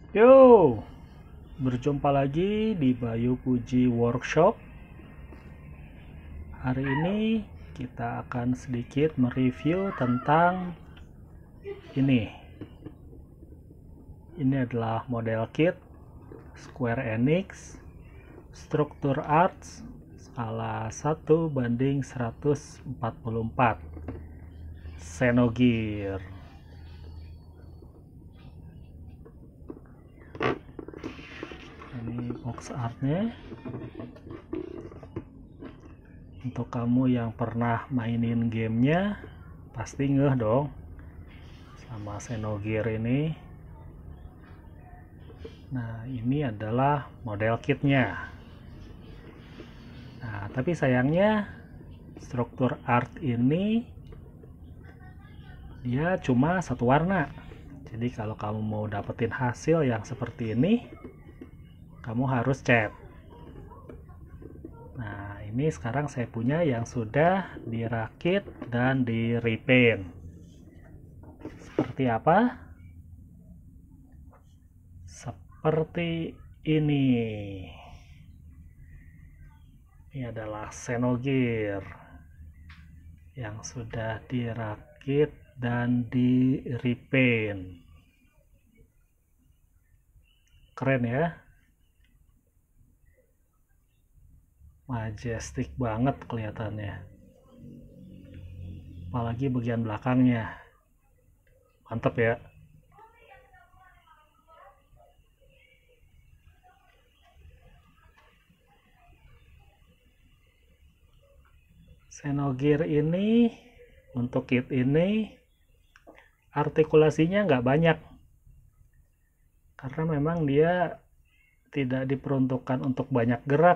Yo, berjumpa lagi di Bayu Puji Workshop. Hari ini kita akan sedikit mereview tentang ini. Ini adalah model kit Square Enix Structure Arts skala 1:144 Xenogear. Ini box artnya. Untuk kamu yang pernah mainin gamenya pasti ngeh dong sama Xenogear ini. Nah, ini adalah model kitnya. Nah, tapi sayangnya struktur art ini dia cuma satu warna. Jadi kalau kamu mau dapetin hasil yang seperti ini, kamu harus cat. Nah, ini sekarang saya punya yang sudah dirakit dan di repaint. Seperti apa? Seperti ini. Ini adalah Xenogear yang sudah dirakit dan di repaint. Keren ya? Majestic banget kelihatannya, apalagi bagian belakangnya. Mantap ya. Xenogear ini, untuk kit ini artikulasinya nggak banyak karena memang dia tidak diperuntukkan untuk banyak gerak.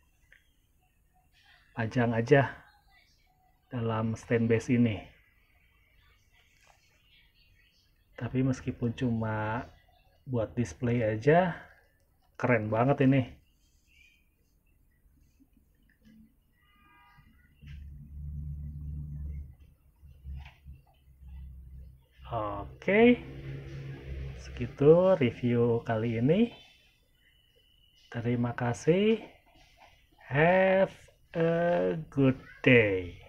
Pajang aja dalam stand base ini. Tapi meskipun cuma buat display aja, keren banget ini. Oke, segitu review kali ini. Terima kasih. Have a good day.